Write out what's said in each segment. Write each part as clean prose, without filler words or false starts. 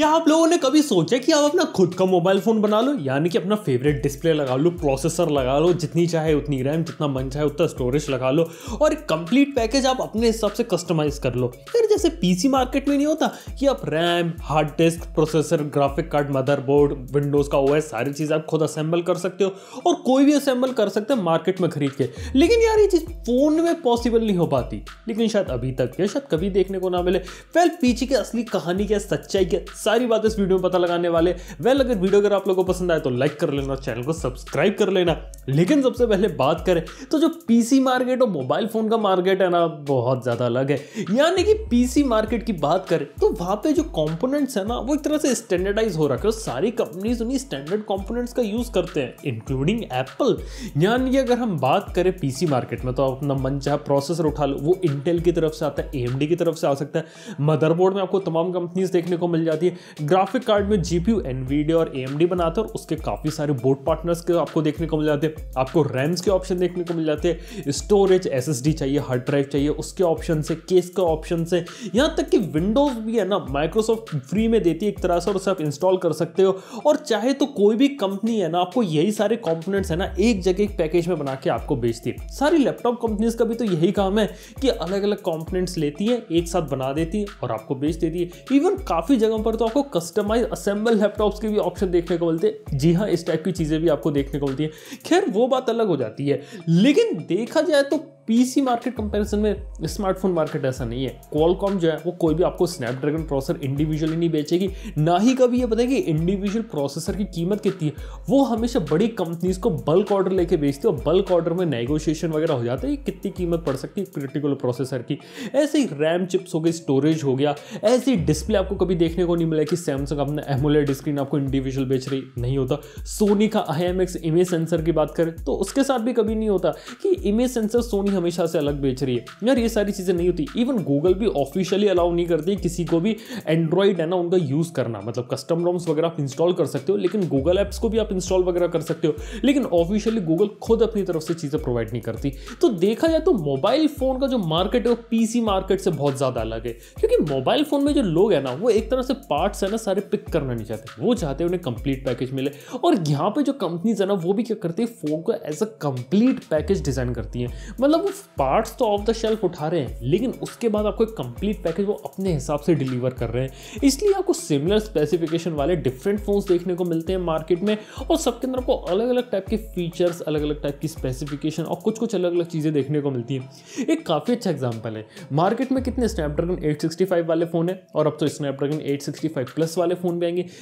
क्या आप लोगों ने कभी सोचा कि आप अपना खुद का मोबाइल फोन बना लो, यानी कि अपना फेवरेट डिस्प्ले लगा लो, प्रोसेसर लगा लो, जितनी चाहे उतनी रैम, जितना मन चाहे उतना स्टोरेज लगा लो और एक कंप्लीट पैकेज आप अपने हिसाब से कस्टमाइज कर लो। यार जैसे पीसी मार्केट में नहीं होता कि आप RAM, hard disk, processor, graphic card, motherboard, Windows का ओएस, सारी चीजें आप खुद असेंबल कर सकते हो और कोई भी असेंबल कर सकते हैं मार्केट में खरीद के। लेकिन यार ये चीज फोन में पॉसिबल नहीं हो पाती, लेकिन शायद अभी तक या शायद कभी देखने को ना मिले। पीछे की असली कहानी क्या, सच्चाई क्या, सारी बातें इस वीडियो में पता लगाने वाले। अगर वीडियो आप लोगों को पसंद आए तो लाइक कर लेना, चैनल को सब्सक्राइब कर लेना। लेकिन सबसे पहले बात करें तो जो पीसी मार्केट और मोबाइल फोन का मार्केट है ना, बहुत ज्यादा अलग है। यानी कि पीसी मार्केट की बात करें तो वहां पे जो कंपोनेंट्स है ना, वो एक तरह से स्टैंडर्डाइज हो रखे हैं। सारी कंपनीज उन्हीं स्टैंडर्ड कंपोनेंट्स का यूज करते हैं, इंक्लूडिंग एप्पल। यानी अगर हम बात करें पीसी मार्केट में तो आप अपना मन चाहे प्रोसेसर उठा लो, वो इंटेल की तरफ से आता है, एएमडी की तरफ से आ सकता है। मदरबोर्ड में आपको तमाम कंपनीज देखने को मिल जाती है। ग्राफिक कार्ड में जीपीयू एनवीडिया और एएमडी बनाते हैं और उसके काफी सारे बोर्ड पार्टनर्स के आपको देखने को मिल जाते हैं। आपको रैम्स के ऑप्शन देखने को मिल जाते हैं, स्टोरेज, एसएसडी चाहिए, हार्ड ड्राइव चाहिए, उसके ऑप्शन से, केस का ऑप्शन से, यहां तक कि विंडोज भी है ना, माइक्रोसॉफ्ट फ्री में देती है एक तरह से और उसे आप इंस्टॉल कर सकते हो। और चाहे तो कोई भी कंपनी है ना, आपको यही सारे कंपोनेंट्स है ना एक जगह एक पैकेज में बना के आपको बेचती है। सारी लैपटॉप कंपनीज का भी तो यही काम है कि अलग अलग कंपोनेंट्स लेती है, एक साथ बना देती है और आपको बेच देती है। इवन काफी जगह पर तो आपको कस्टमाइज असेंबल लैपटॉप्स के भी ऑप्शन देखने को मिलते हैं। जी हाँ, इस टाइप की चीजें भी आपको देखने को मिलती है। खैर वो बात अलग हो जाती है, लेकिन देखा जाए तो पीसी मार्केट कंपैरिजन में स्मार्टफोन मार्केट ऐसा नहीं है। क्वालकॉम जो है वो कोई भी आपको स्नैपड्रैगन प्रोसेसर इंडिविजुअली नहीं बेचेगी, ना ही कभी ये बताएगी इंडिविजुअल प्रोसेसर की कीमत कितनी है। वो हमेशा बड़ी कंपनीज को बल्क ऑर्डर लेके बेचती है और बल्क ऑर्डर में नेगोशिएशन वगैरह हो जाता है कितनी कीमत पड़ सकती है पर्टिकुलर प्रोसेसर की। ऐसे ही रैम चिप्स हो गई, स्टोरेज हो गया, ऐसे ही डिस्प्ले आपको कभी देखने को नहीं मिला कि सैमसंग अपना एमोलेड स्क्रीन आपको इंडिविजुअल बेच रही, नहीं होता। सोनी का IMX इमेज सेंसर की बात करें तो उसके साथ भी कभी नहीं होता कि इमेज सेंसर सोनी हमेशा से अलग बेच रही है। यार ये सारी चीजें नहीं होती। इवन गूगल भी ऑफिशियली अलाउ नहीं करती किसी को भी एंड्रॉइड है ना उनका यूज करना, मतलब कस्टम रोम्स वगैरह आप इंस्टॉल कर सकते हो, लेकिन गूगल एप्स को भी आप इंस्टॉल वगैरह कर सकते हो, लेकिन ऑफिशियली गूगल खुद अपनी तरफ से चीजें प्रोवाइड नहीं करती। तो देखा जाए तो मोबाइल फोन का जो मार्केट है वो पीसी मार्केट से बहुत ज्यादा अलग है, क्योंकि मोबाइल फोन में जो लोग है ना, वो एक तरह से पार्ट्स है ना सारे पिक करना नहीं चाहते, वो चाहते हैं उन्हें कंप्लीट पैकेज मिले। और यहाँ पे जो कंपनीज है ना, वो भी क्या करती है, फोन को as a complete package design करती है। मतलब वो पार्ट्स तो ऑफ द शेल्फ उठा रहे हैं, लेकिन उसके बाद आपको एक कंप्लीट पैकेज वो अपने हिसाब से डिलीवर कर रहे हैं। इसलिए आपको सिमिलर स्पेसिफिकेशन वाले डिफरेंट फोन्स देखने को मिलते हैं मार्केट में, और सबके अंदर आपको अलग अलग टाइप के फीचर्स, अलग अलग टाइप की स्पेसिफिकेशन और कुछ अलग अलग चीजें देखने को मिलती है। एक काफी अच्छा एग्जांपल है, मार्केट में कितने स्नैपड्रैगन 865 वाले फोन है, और अब तो स्नैपड्रैगन 865 प्लस वाले फोन भी आएंगे,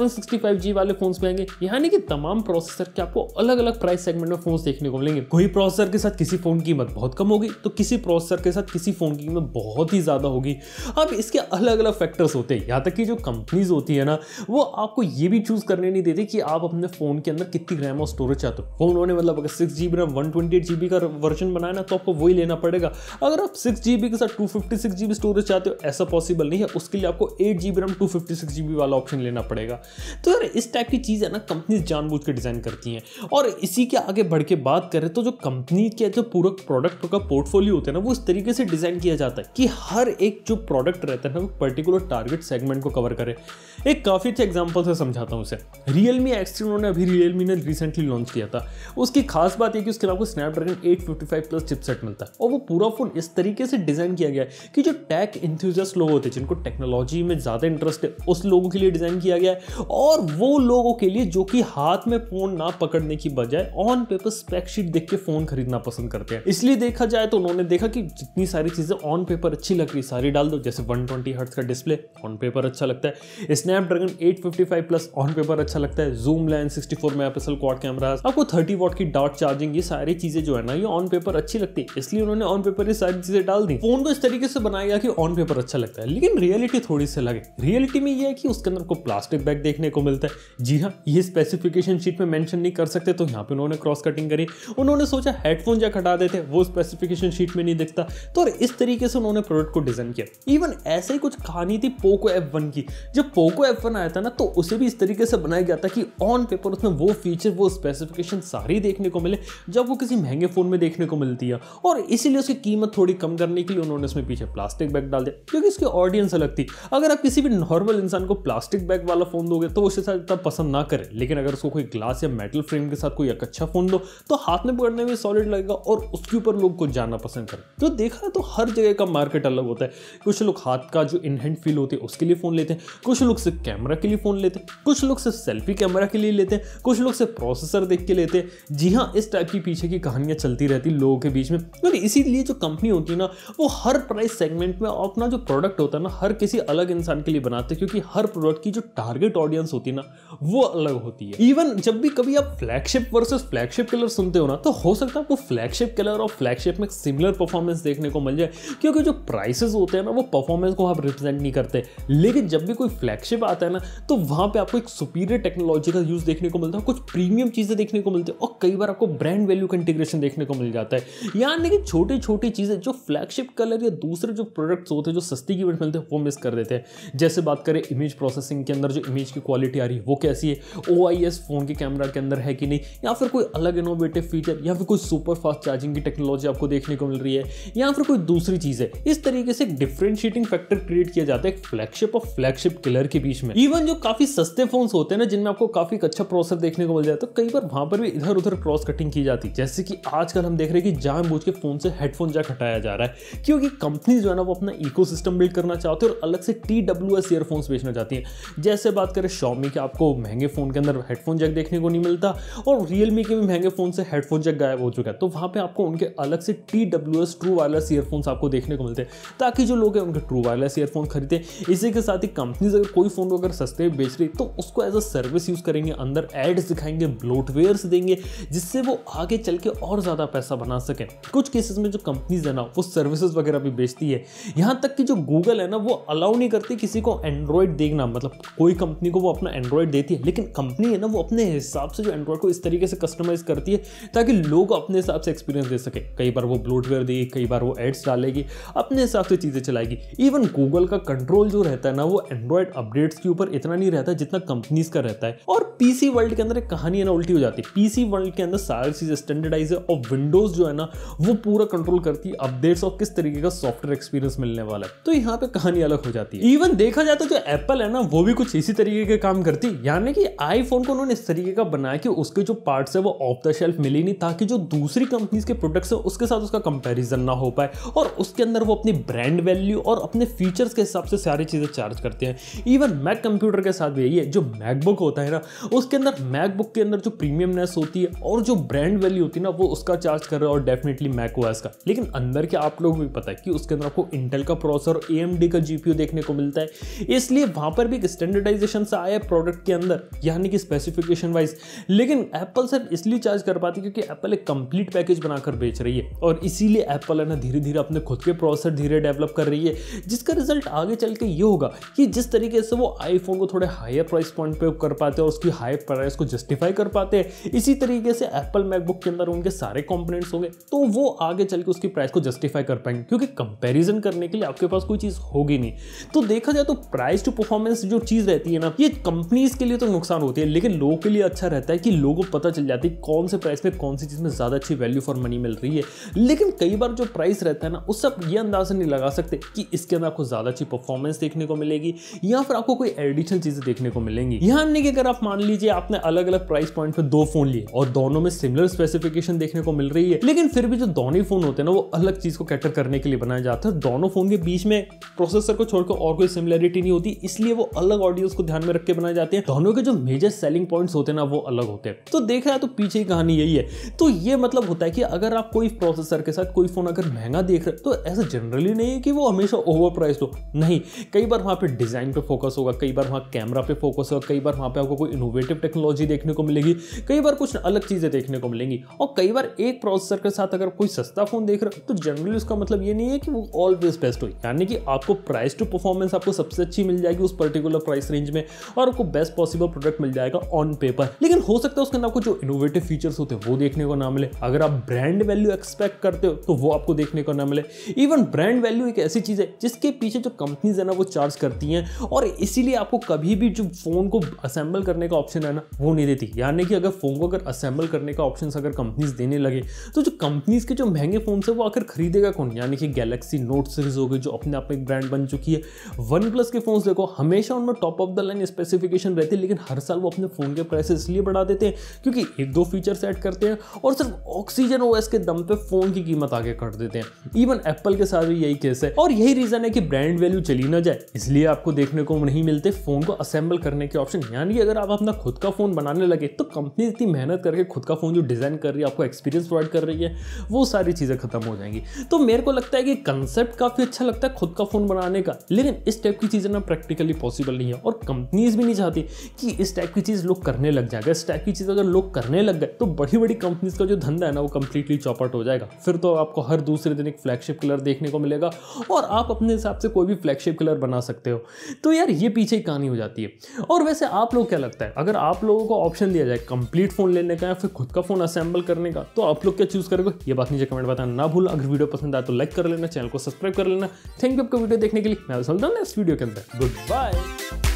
765G वाले फोन भी आएंगे। यानी कि तमाम प्रोसेसर के आपको अलग अलग प्राइस सेगमेंट में फोन देखने को मिलेंगे। कोई प्रोसेसर के साथ किसी फोन की कीमत बहुत कम होगी, तो किसी प्रोसेसर के साथ किसी फोन की कीमत बहुत ही ज्यादा होगी। अब इसके अलग अलग फैक्टर्स होते हैं, यहाँ तक कि जो कंपनीज होती है ना, वो आपको ये भी चूज करने नहीं देती कि आप अपने फोन के अंदर कितनी रैम और स्टोरेज चाहते हो। उन्होंने मतलब अगर 6GB रैम 128GB का वर्जन बनाया ना, तो आपको वही लेना पड़ेगा। अगर आप 6GB के साथ 256GB स्टोरेज चाहते हो, ऐसा पॉसिबल नहीं है, उसके लिए आपको 8GB रैम 256GB वाला ऑप्शन लेना पड़ेगा। तो यार इस टाइप की चीज है ना, कंपनीज जानबूझ के डिजाइन करती हैं। और इसी के आगे बढ़ के बात करें तो जो कंपनी के जो पूरा प्रोडक्ट का पोर्टफोलियो होता है ना, वो इस तरीके से डिजाइन किया जाता है कि हर एक जो प्रोडक्ट रहता है ना, वो पर्टिकुलर टारगेट सेगमेंट को कवर करे। एक काफी अच्छे एग्जांपल से समझाता हूं उसे। Realme X3 उन्होंने अभी Realme ने रिसेंटली लॉन्च किया था। उसकी खास बात है कि उसके आपको स्नैपड्रैगन 855 प्लस चिपसेट मिलता है, और वो पूरा फोन इस तरीके से डिजाइन किया गया है कि जो टेक इंथुजियास्ट लोग होते हैं, जिनको टेक्नोलॉजी में ज्यादा इंटरेस्ट है, उस लोगों के लिए डिजाइन किया गया है। और वो लोगों के लिए जो कि हाथ में फोन ना पकड़ने की बजाय ऑन पेपर स्पेक शीट देख के फोन खरीदना पसंद करते हैं। इसलिए देखा जाए तो उन्होंने देखा कि जितनी सारी चीजें ऑन पेपर अच्छी लग रही सारी डाल दो। जैसे 120 हर्ट्ज का डिस्प्ले ऑन पेपर अच्छा लगता है, स्नैपड्रैगन 855 प्लस ऑन पेपर अच्छा लगता है, zoom lens, 64 megapixel quad cameras, आपको 30 वॉट की डॉट चार्जिंग, ये सारी चीजें जो है ना, ये ऑन पेपर अच्छी लगती है, इसलिए उन्होंने ऑन पेपर ये सारी चीजें डाल दी। फोन को इस तरीके से बनाया गया कि ऑन पेपर अच्छा लगता है, लेकिन रियलिटी थोड़ी सी अलग है। रियलिटी में ये है कि उसके अंदर को प्लास्टिक बैग देखने को मिलता है। जी हाँ, ये स्पेसिफिकेशन शीट में मेंशन नहीं कर सकते, तो यहाँ पे उन्होंने क्रॉस कटिंग करी। उन्होंने सोचा हेडफोन जैक हटा देते, वो वो स्पेसिफिकेशन शीट में नहीं दिखता। तो इस तरीके से उन्होंने प्रोडक्ट को डिजाइन किया। इवन ऐसे ही कुछ कहानी थी पोको F1 की। जब पोको F1 आया था ना तो उसे भी इस तरीके से बनाया गया था कि ऑन पेपर उसमें वो फीचर वो स्पेसिफिकेशन सारी देखने को मिले जब वो किसी महंगे फोन में देखने को मिलती है, और इसीलिए उसकी कीमत थोड़ी कम करने के लिए उन्होंने इसमें पीछे प्लास्टिक बैग डाल दिया, क्योंकि इसकी ऑडियंस अलग थी। अगर आप किसी भी नॉर्मल इंसान को प्लास्टिक बैग वाला फोन दोगे तो उसे शायद इतना पसंद ना करे, लेकिन अगर उसको कोई ग्लास या मेटल फ्रेम के साथ कोई एक अच्छा फोन दो तो हाथ में पकड़ने में सॉलिड लगेगा और उसके ऊपर लोग कुछ जानना पसंद करें। तो देखा तो हर जगह का मार्केट अलग होता है। कुछ लोग हाथ का जो इन हैंड फील होती है उसके लिए फोन लेते हैं, कुछ लोग सिर्फ कैमरा के लिए फोन लेते हैं, कुछ लोग सिर्फ सेल्फी कैमरा के लिए लेते हैं, कुछ लोग सिर्फ प्रोसेसर देख के लेते हैं। जी हाँ, इस टाइप की पीछे की कहानियां चलती रहती लोगों के बीच में। और इसीलिए जो कंपनी होती है ना वो हर प्राइस सेगमेंट में अपना जो प्रोडक्ट होता है ना हर किसी अलग इंसान के लिए बनाते हैं, क्योंकि हर प्रोडक्ट की जो टारगेट ऑडियंस होती है ना वो अलग होती है। इवन जब भी कभी आप फ्लैगशिप वर्सेस फ्लैगशिप कलर सुनते हो ना तो हो सकता है आपको फ्लैगशिप कलर और फ्लैगशिप में सिमिलर परफॉर्मेंस देखने को मिल जाए, क्योंकि जो प्राइसेस होते हैं ना वो परफॉर्मेंस को आप रिप्रेजेंट नहीं करते। लेकिन जब भी कोई फ्लैगशिप आता है ना तो वहां पे आपको एक सुपीरियर टेक्नोलॉजी का यूज देखने को मिलता है, कुछ प्रीमियम चीजें देखने को मिलती है, और कई बार आपको ब्रांड वैल्यू का इंटीग्रेशन देखने को मिल जाता है। यानी कि छोटी छोटी चीजें जो फ्लैगशिप कलर या दूसरे जो प्रोडक्ट्स होते हैं जो सस्ती कीमत मिलते हैं वो मिस कर देते हैं। जैसे बात करें इमेज प्रोसेसिंग के अंदर जो इमेज की क्वालिटी आ रही है वो कैसी है, OIS फोन के कैमरा के अंदर है कि नहीं, या फिर कोई अलग इनोवेटिव फीचर, या फिर कोई सुपर फास्ट चार्जिंग की टेक्नोलॉजी आपको देखने को मिल रही है, या फिर कोई दूसरी चीज है। इस तरीके से डिफरेंशिएटिंग फैक्टर क्रिएट किया जाता है फ्लैगशिप और फ्लैगशिप किलर के बीच में। इवन जो काफी सस्ते फोन्स होते हैं ना जिनमें आपको काफी अच्छा प्रोसेसर देखने को मिल जाता है तो कई बार वहां पर भी इधर उधर क्रॉस कटिंग की जाती है। जैसे कि आजकल हम देख रहे हैं कि जानबूझ के फोन से हेडफोन जैक हटाया जा रहा है, क्योंकि कंपनी जो है ना वो अपना इकोसिस्टम बिल्ड करना चाहते हैं और अलग से TWS ईयरफोन्स बेचना चाहती है। जैसे बात करें Xiaomi के, आपको महंगे फोन के अंदर हेडफोन जैक देखने को नहीं मिलता, और Realme के भी महंगे फोन से हेडफोन जैक गायब हो चुका है, तो वहां पे आपको उनके अलग से TWS ट्रू वायरलेस ईयरफोन्स आपको देखने को मिलते हैं, ताकि जो लोग हैं उनके ट्रू वायरलेस ईयरफोन खरीदे। इसी के साथ ही कंपनीज अगर कोई फोन अगर सस्ते में बेच रही तो उसको एज अ सर्विस यूज करेंगे, अंदर एड्स दिखाएंगे, ब्लोटवेयर्स देंगे, जिससे वो आगे चल के और ज्यादा पैसा बना सके। कुछ केसेस में जो कंपनीज है ना वो सर्विसेज वगैरह भी बेचती है, यहां तक कि जो गूगल है ना वो अलाउ नहीं करती किसी को एंड्रॉइड देखना। मतलब कोई कंपनी को वो अपना एंड्रॉइड देती है, लेकिन कंपनी है ना वो अपने हिसाब से जो एंड्रॉइड को इस तरीके से कस्टमाइज करती है ताकि लोग अपने हिसाब से एक्सपीरियंस दे सके। कई बार वो ब्लोटवेयर देगी, कई बार वो एड्स डालेगी, अपने हिसाब से चीजें चलाएगी। इवन गूगल का कंट्रोल जो रहता है ना वो एंड्रॉइड अपडेट्स के ऊपर इतना नहीं रहता जितना कंपनीज का रहता है। और पीसी वर्ल्ड के अंदर एक कहानी है ना उल्टी हो जाती है। पीसी वर्ल्ड के अंदर सारी चीजें स्टैंडर्डाइज है और विंडोज जो है ना वो पूरा कंट्रोल करती है अपडेट्स और किस तरीके का सॉफ्टवेयर एक्सपीरियंस मिलने वाला है। तो यहाँ पे कहानी अलग हो जाती है। इवन देखा जाए तो जो एप्पल है ना वो भी कुछ इसी तरीके के काम करती है, यानी कि आईफोन को उन्होंने इस तरीके का बनाया कि उसके जो पार्ट्स है वो ऑफ द शेल्फ मिले नहीं, ताकि जो दूसरी कंपनीज के प्रोडक्ट्स है उसके साथ उसका कंपैरिजन ना हो पाए, और उसके अंदर वो अपनी ब्रांड वैल्यू और अपने फीचर्स के हिसाब से सारी चीजें चार्ज करते हैं। इवन मैक कंप्यूटर के साथ भी यही है। जो मैकबुक होता है ना उसके अंदर मैकबुक के अंदर जो प्रीमियमनेस होती है और जो ब्रांड वैल्यू होती है ना वो उसका चार्ज कर रहा है, और डेफिनेटली मैक ओएस का। लेकिन अंदर के आप लोगों को भी पता है कि उसके अंदर आपको इंटेल का प्रोसेसर, AMD का GPU देखने को मिलता है, इसलिए वहां पर भी स्टैंडर्डाइजेशन से आया प्रोडक्ट के अंदर, यानी कि स्पेसिफिकेशन वाइज। लेकिन एप्पल सिर्फ इसलिए चार्ज कर पाती क्योंकि एप्पल एक कंप्लीट पैकेज बनाकर बेच रही है, और इसीलिए एप्पल है ना धीरे धीरे अपने खुद के प्रोसेसर धीरे डेवलप कर रही है, जिसका रिजल्ट आगे चल के ये होगा कि जिस तरीके से वो आईफोन को थोड़े हायर प्राइस पॉइंट पे कर पाते हैं और उसकी हाई प्राइस को जस्टिफाई कर पाते हैं, इसी तरीके से एप्पल मैकबुक के अंदर उनके सारे कंपोनेंट्स होंगे तो वो आगे चल के उसकी प्राइस को जस्टिफाई कर पाएंगे, क्योंकि कंपैरिजन करने के लिए आपके पास कोई चीज होगी नहीं। तो देखा जाए तो प्राइस टू परफॉर्मेंस जो चीज रहती है ना ये कंपनीज के लिए तो नुकसान होती है, लेकिन लोगों के लिए अच्छा रहता है कि लोगों को पता चल जाती है कौन से प्राइस में कौन सी चीज में ज्यादा अच्छी वैल्यू फॉर मनी मिल रही है। लेकिन कई बार जो प्राइस रहता है ना उससे आप ये अंदाजा नहीं लगा सकते कि इसके अंदर आपको ज्यादा अच्छी परफॉर्मेंस देखने को मिलेगी या फिर आपको कोई एडिशनल चीजें देखने को मिलेंगी। यहाँ नहीं कि अगर आप मान लीजिए आपने अलग अलग प्राइस पॉइंट पे दो फोन लिए और दोनों में सिमिलर स्पेसिफिकेशन देखने को मिल रही है, लेकिन फिर भी जो दोनों ही फोन होते हैं ना वो अलग चीज को कैटर करने के लिए बनाया जाता है। दोनों फोन के बीच में प्रोसेसर को छोड़कर और कोई सिमिलरिटी नहीं होती, इसलिए वो अलग ऑडियंस को ध्यान में रख के बनाए जाते हैं। दोनों के जो मेजर सेलिंग पॉइंट्स होते हैं ना वो अलग होते हैं। तो देखा है तो पीछे की कहानी यही है। तो ये मतलब होता है कि अगर आप कोई प्रोसेसर के साथ कोई फोन अगर महंगा देख रहे तो ऐसा जनरली नहीं है कि वो हमेशा ओवर प्राइस्ड हो, नहीं। कई बार वहां पे डिजाइन पे फोकस होगा, कई बार वहां कैमरा पे फोकस होगा, कई बार वहां पे आपको कोई इनोवेटिव टेक्नोलॉजी देखने को मिलेगी, कई बार कुछ अलग चीजें देखने को मिलेंगी। और कई बार एक प्रोसेसर के साथ अगर कोई सस्ता फोन देख रहे हो तो जनरली उसका मतलब ये नहीं है कि वो ऑलवेज बेस्ट हो, यानी कि आपको प्राइस टू परफॉर्मेंस आपको सबसे अच्छी मिल जाएगी उस पर्टिकुलर प्राइस रेंज में और आपको बेस्ट पॉसिबल प्रोडक्ट मिल जाएगा ऑन पेपर। लेकिन हो सकता है उसके अंदर आपको जो इनोवेटिव फीचर्स होते हैं वो देखने को ना मिले। अगर आप ब्रांड वैल्यू वैल्यू एक्सपेक्ट करते हो तो वो आपको देखने को ना मिले। इवन ब्रांड वैल्यू एक ऐसी चीज़ है जिसके पीछे जो कंपनीज है ना वो चार्ज करती हैं, और इसीलिए आपको कभी भी जो फ़ोन को असेंबल करने का ऑप्शन है ना वो नहीं देती। यानी कि अगर फ़ोन को अगर असेंबल करने का ऑप्शन अगर कंपनीज देने लगे तो जो कंपनीज के जो महंगे फ़ोन है वो आखिर खरीदेगा कौन? यानी कि गैलेक्सी नोट सीरीज हो गई जो अपने आप में एक ब्रांड बन चुकी है। वन प्लस के फोन्स देखो हमेशा उनमें top of the line specification रहती है, लेकिन हर साल वो अपने फ़ोन के प्राइस इसलिए बढ़ा देते हैं क्योंकि एक दो फीचर्स ऐड करते हैं और सिर्फ ऑक्सीजन ओएस के दम पे फ़ोन की कीमत आगे कर देते हैं। इवन एप्पल के साथ भी यही केस है, और यही रीज़न है कि ब्रांड वैल्यू चली ना जाए इसलिए आपको देखने को नहीं मिलते फ़ोन को असेंबल करने के ऑप्शन। यानी कि अगर आप अपना खुद का फ़ोन बनाने लगे तो कंपनी इतनी मेहनत करके खुद का फ़ोन जो डिज़ाइन कर रही है, आपको एक्सपीरियंस प्रोवाइड कर रही है, वो सारी चीज़ें खत्म हो जाएंगी। तो मेरे को लगता है कि कंसेप्ट काफ़ी अच्छा लगता है खुद का फ़ोन बनाने का, लेकिन इस टाइप की चीज़ें ना प्रैक्टिकली पॉसिबल नहीं है, और कंपनीज भी नहीं चाहती कि इस टाइप की चीज़ लोग करने लग जाएगा। इस टाइप की चीज़ अगर लोग करने लग गए तो बड़ी बड़ी कंपनीज का जो धंधा है ना वो कंप्लीटली चौपट हो जाएगा। फिर तो आपको हर दूसरे दिन एक फ्लैगशिप किलर देखने को मिलेगा और आप अपने हिसाब से कोई भी फ्लैगशिप किलर बना सकते हो। तो यार ये पीछे ही कहानी हो जाती है। और वैसे आप लोग क्या लगता है, अगर आप लोगों को ऑप्शन दिया जाए कंप्लीट फ़ोन लेने का या फिर खुद का फ़ोन असेंबल करने का, तो आप लोग क्या चूज़ करोगे? ये बात नीचे कमेंट बताना ना भूल। अगर वीडियो पसंद आए तो लाइक कर लेना, चैनल को सब्सक्राइब कर लेना। थैंक यू आपका वीडियो देखने के लिए। मैं नेक्स्ट वीडियो के अंदर। Good bye.